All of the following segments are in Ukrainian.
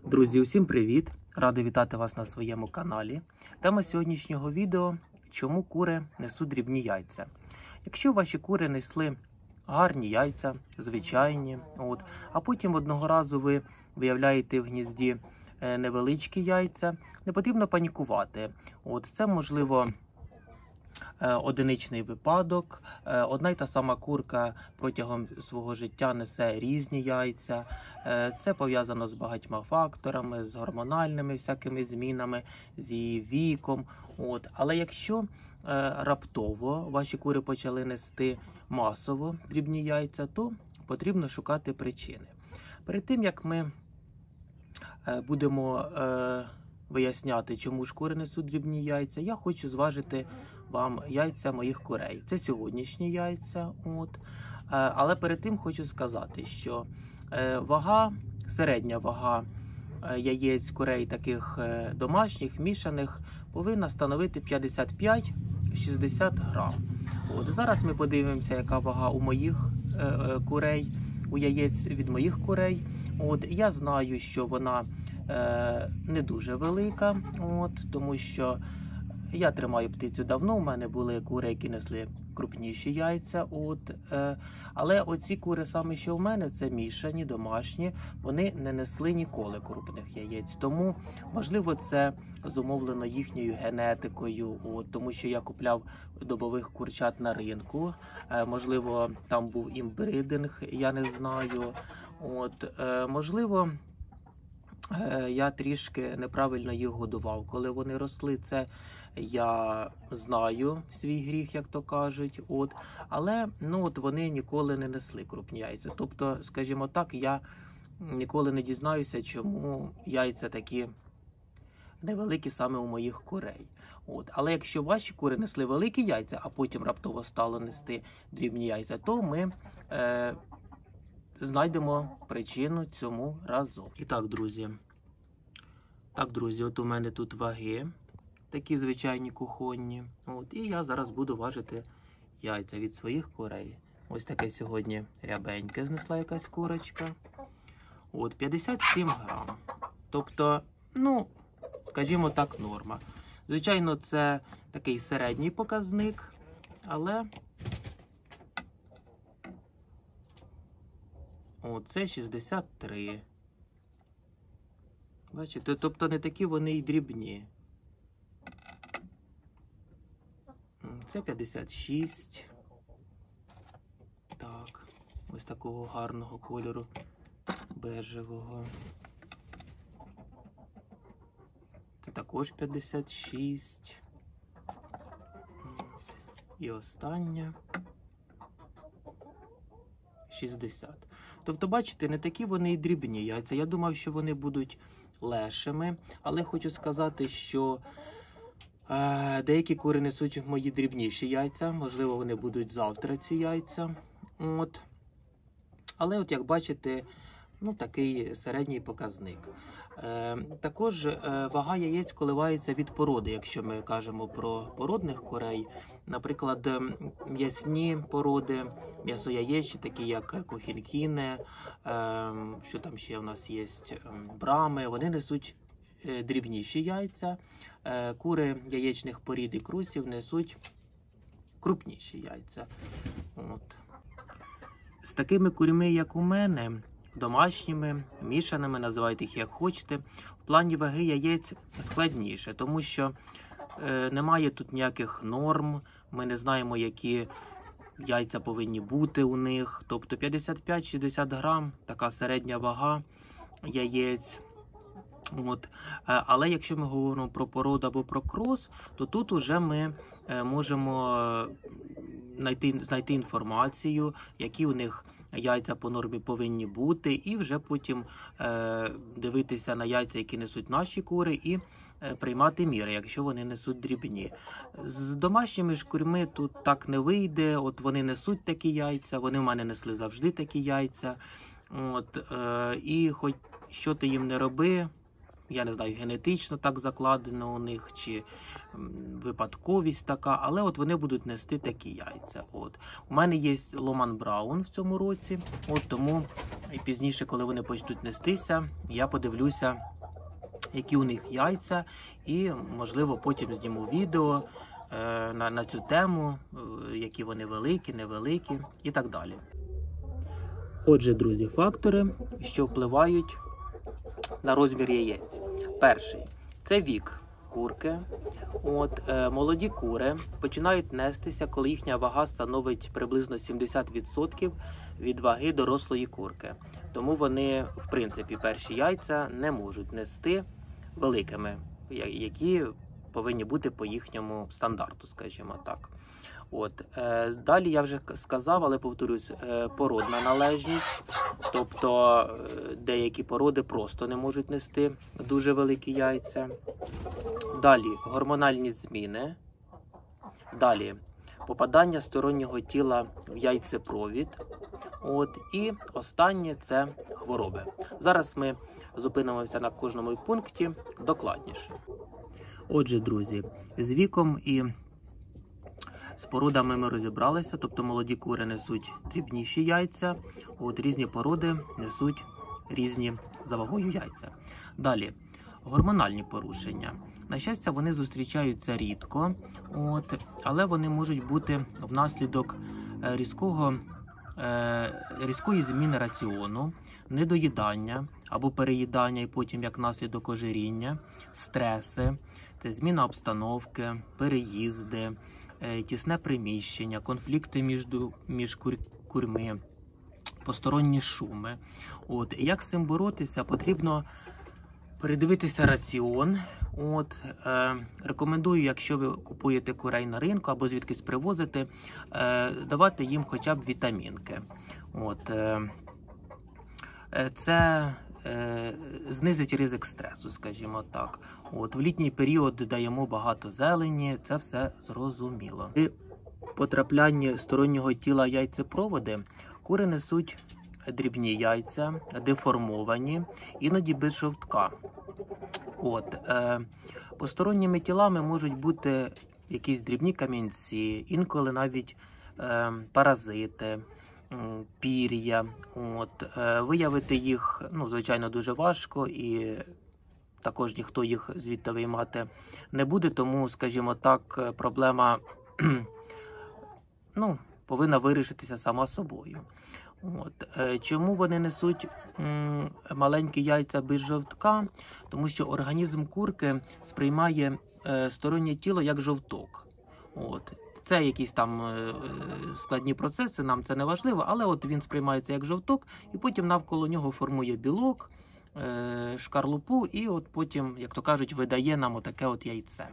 Друзі, усім привіт! Радий вітати вас на своєму каналі. Тема сьогоднішнього відео – чому кури несуть дрібні яйця. Якщо ваші кури несли гарні яйця, звичайні, а потім одного разу ви виявляєте в гнізді невеличкі яйця, не потрібно панікувати. Це можливо одиничний випадок. Одна й та сама курка протягом свого життя несе різні яйця. Це пов'язано з багатьма факторами, з гормональними всякими змінами, з її віком. Але якщо раптово ваші кури почали нести масово дрібні яйця, то потрібно шукати причини. Перед тим, як ми будемо виясняти, чому ж кури несуть дрібні яйця, я хочу зважити вам яйця моїх курей. Це сьогоднішні яйця. Але перед тим хочу сказати, що середня вага яєць курей таких домашніх, мішаних, повинна становити 55-60 грам. Зараз ми подивимося, яка вага у моїх курей, у яєць від моїх курей. Я знаю, що вона не дуже велика, тому що я тримаю птицю давно, у мене були кури, які несли крупніші яйця. Але оці кури саме, що в мене, це мішані, домашні, вони не несли ніколи крупних яєць. Тому, можливо, це зумовлено їхньою генетикою, тому що я купляв добових курчат на ринку. Можливо, там був імбридинг, я не знаю. Можливо, я трішки неправильно їх годував. Коли вони росли, це я знаю свій гріх, як то кажуть. Але вони ніколи не несли крупні яйця. Тобто, скажімо так, я ніколи не дізнаюся, чому яйця такі невеликі саме у моїх курей. Але якщо ваші кури несли великі яйця, а потім раптово стало нести дрібні яйця, то ми знайдемо причину цьому разом. І так, друзі. У мене тут ваги, такі звичайні кухонні. І я зараз буду важити яйця від своїх курей. Ось таке сьогодні рябеньке знесла якась курочка. 57 грам. Тобто, скажімо так, норма. Звичайно, це такий середній показник, але це 63. Бачите, тобто не такі вони й дрібні. Це 56. Так, ось такого гарного кольору, бежевого. Це також 56. І остання 60. Тобто, бачите, не такі вони й дрібні яйця. Я думав, що вони будуть лешими, але хочу сказати, що деякі кури несуть мої дрібніші яйця. Можливо, вони будуть завтра, ці яйця. Але як бачите, такий середній показник. Також вага яєць коливається від породи, якщо ми кажемо про породних курей. Наприклад, м'ясні породи, м'ясояєчі, такі як кохінкіне, що там ще у нас є, брами, вони несуть дрібніші яйця. Кури яєчних порід і крусів несуть крупніші яйця. З такими курьми, як у мене, домашніми, мішаними, називайте їх як хочете, в плані ваги яєць складніше, тому що немає тут ніяких норм, ми не знаємо, які яйця повинні бути у них. Тобто 55-60 грам, така середня вага яєць. Але якщо ми говоримо про породу або про крос, то тут уже ми можемо знайти інформацію, які у них яйця по нормі повинні бути, і вже потім дивитися на яйця, які несуть наші кури, і приймати міри, якщо вони несуть дрібні. З домашніми ж курьми тут так не вийде. Вони несуть такі яйця, вони в мене несли завжди такі яйця. І хоч що ти їм не роби, я не знаю, генетично так закладено у них, чи випадковість така, але вони будуть нести такі яйця. У мене є Ломан Браун в цьому році, тому і пізніше, коли вони почнуть нестися, я подивлюся, які у них яйця, і, можливо, потім зніму відео на цю тему, які вони великі, невеликі і так далі. Отже, друзі, фактори, що впливають на розмір яєць. Перший – це вік курки. Молоді кури починають нестися, коли їхня вага становить приблизно 70% від ваги дорослої курки. Тому вони, в принципі, перші яйця не можуть нести великими, які повинні бути по їхньому стандарту, скажімо так. Далі я вже сказав, але повторюсь, породна належність, тобто деякі породи просто не можуть нести дуже великі яйця. Далі гормональні зміни. Далі попадання стороннього тіла в яйцепровід. І останнє – це хвороби. Зараз ми зупинимося на кожному пункті докладніше. Отже, друзі, з віком і з породами ми розібралися, тобто молоді кури несуть дрібніші яйця, різні породи несуть різні за вагою яйця. Далі, гормональні порушення. На щастя, вони зустрічаються рідко, але вони можуть бути внаслідок різкої зміни раціону, недоїдання або переїдання і потім як наслідок ожиріння, стреси, це зміна обстановки, переїзди, тісне приміщення, конфлікти між курми, посторонні шуми. Як з цим боротися? Потрібно передивитися раціон. Рекомендую, якщо ви купуєте курей на ринку або звідкись привозите, давати їм хоча б вітамінки. Це знизить ризик стресу, скажімо так. В літній період даємо багато зелені, це все зрозуміло. При потраплянні стороннього тіла яйцепроводи кури несуть дрібні яйця, деформовані, іноді без жовтка. Посторонніми тілами можуть бути якісь дрібні камінці, інколи навіть паразити, пір'я. Виявити їх, звичайно, дуже важко, і також ніхто їх звідти виймати не буде, тому, скажімо так, проблема повинна вирішитися сама собою. Чому вони несуть маленькі яйця без жовтка? Тому що організм курки сприймає стороннє тіло як жовток. Це якісь там складні процеси, нам це не важливо, але він сприймається як жовток, і потім навколо нього формує білок, шкарлупу, і потім, як то кажуть, видає нам отаке яйце.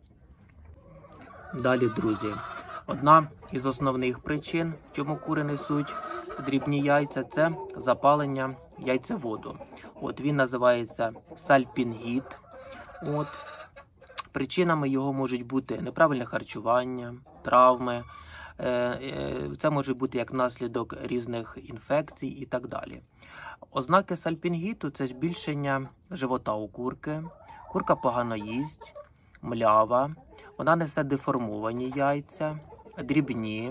Далі, друзі, одна із основних причин, чому кури несуть дрібні яйця, це запалення яйцеводу. Він називається сальпінгіт. Причинами його можуть бути неправильне харчування, травми. Це може бути як наслідок різних інфекцій і так далі. Ознаки сальпінгіту – це збільшення живота у курки, курка погано їсть, млява, вона несе деформовані яйця, дрібні.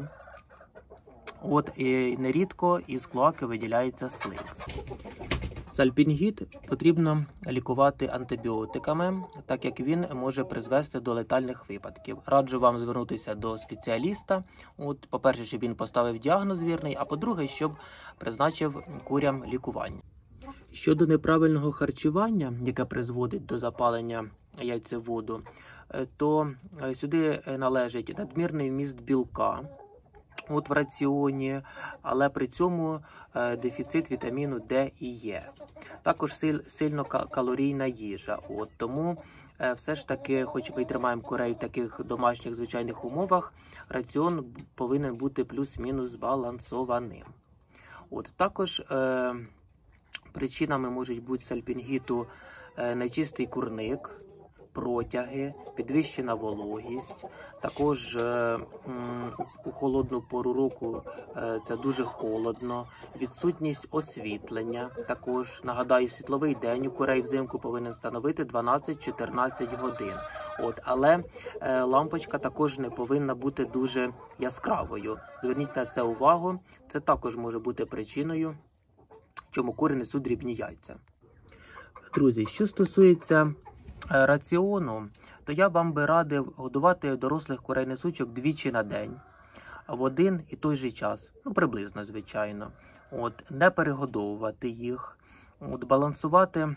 І нерідко із клоаки виділяється слиз. Сальпінгіт потрібно лікувати антибіотиками, так як він може призвести до летальних випадків. Раджу вам звернутися до спеціаліста. По-перше, щоб він поставив діагноз вірний, а по-друге, щоб призначив курям лікування. Щодо неправильного харчування, яке призводить до запалення яйцеводу, то сюди належить надмірний вміст білка в раціоні, але при цьому дефіцит вітаміну Д і Е. Також сильно калорійна їжа. Тому все ж таки, хоч ми й тримаємо курей в таких домашніх звичайних умовах, раціон повинен бути плюс-мінус збалансованим. Також причинами можуть бути сальпінгіту нечистий курник, протяги, підвищена вологість. Також у холодну пору року це дуже холодно, відсутність освітлення. Також, нагадаю, світловий день у курей взимку повинен становити 12-14 годин. Але лампочка також не повинна бути дуже яскравою. Зверніть на це увагу, це також може бути причиною, чому кури несуть дрібні яйця. Друзі, що стосується раціону, то я вам би радив годувати дорослих курей-несучок двічі на день, в один і той же час, ну приблизно, звичайно. Не перегодовувати їх, балансувати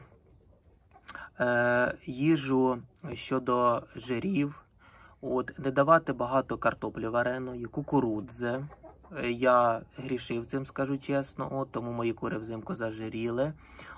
їжу щодо жирів, не давати багато картоплі вареної, кукурудзи. Я грішив цим, скажу чесно, тому мої кури взимку зажиріли.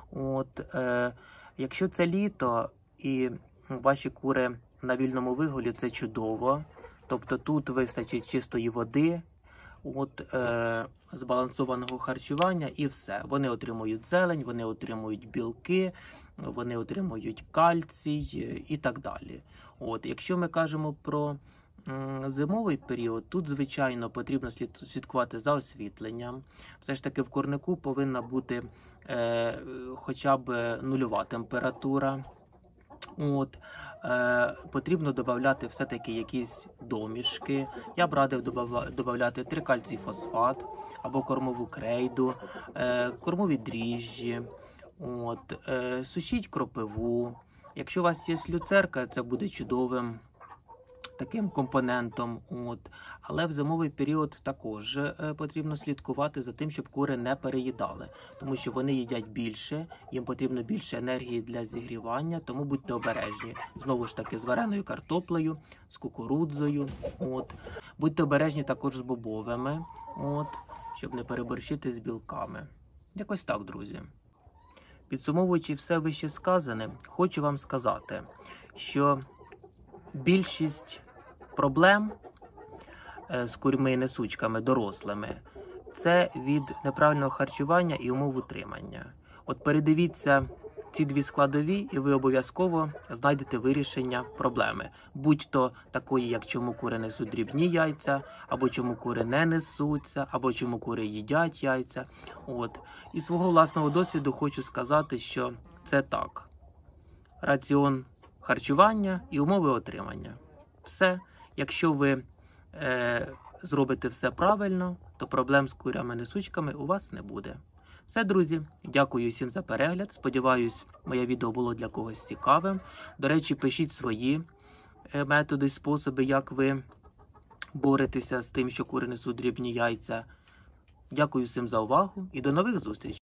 Якщо це літо і ваші кури на вільному вигулі, це чудово. Тобто тут вистачить чистої води, збалансованого харчування і все. Вони отримують зелень, вони отримують білки, вони отримують кальцій і так далі. Якщо ми кажемо про зимовий період, тут, звичайно, потрібно слідкувати за освітленням. Все ж таки в курнику повинна бути хоча б нульова температура. Потрібно додати все-таки якісь домішки. Я б радив додати трикальцій фосфат або кормову крейду, кормові дріжджі, сушіть кропиву. Якщо у вас є люцерка, це буде чудовим таким компонентом. Але в зимовий період також потрібно слідкувати за тим, щоб кури не переїдали, тому що вони їдять більше, їм потрібно більше енергії для зігрівання, тому будьте обережні. Знову ж таки, з вареною картоплею, з кукурудзою. Будьте обережні також з бобовими, щоб не переборщити з білками. Якось так, друзі. Підсумовуючи все вище сказане, хочу вам сказати, що більшість проблем з курьми-несучками дорослими – це від неправильного харчування і умов утримання. Передивіться ці дві складові, і ви обов'язково знайдете вирішення проблеми. Будь-то такої, як чому кури несуть дрібні яйця, або чому кури не несуться, або чому кури їдять яйця. Із свого власного досвіду хочу сказати, що це так. Раціон харчування і умови отримання. Все. Якщо ви зробите все правильно, то проблем з курями-несучками у вас не буде. Все, друзі. Дякую всім за перегляд. Сподіваюсь, моє відео було для когось цікавим. До речі, пишіть свої методи, способи, як ви боретеся з тим, що кури несуть дрібні яйця. Дякую всім за увагу і до нових зустрічей.